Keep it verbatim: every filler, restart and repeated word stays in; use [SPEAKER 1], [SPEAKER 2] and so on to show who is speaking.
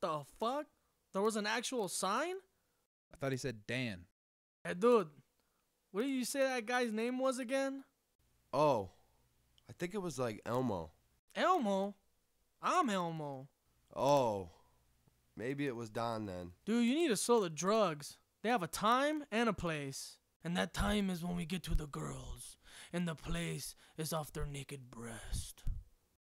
[SPEAKER 1] the fuck? There was an actual sign?
[SPEAKER 2] I thought he said Dan.
[SPEAKER 1] Hey, dude. What did you say that guy's name was again?
[SPEAKER 3] Oh, I think it was like Elmo.
[SPEAKER 1] Elmo? I'm Elmo.
[SPEAKER 3] Oh, maybe it was Don then.
[SPEAKER 1] Dude, you need to sell the drugs. They have a time and a place. And that time is when we get to the girls. And the place is off their naked breast.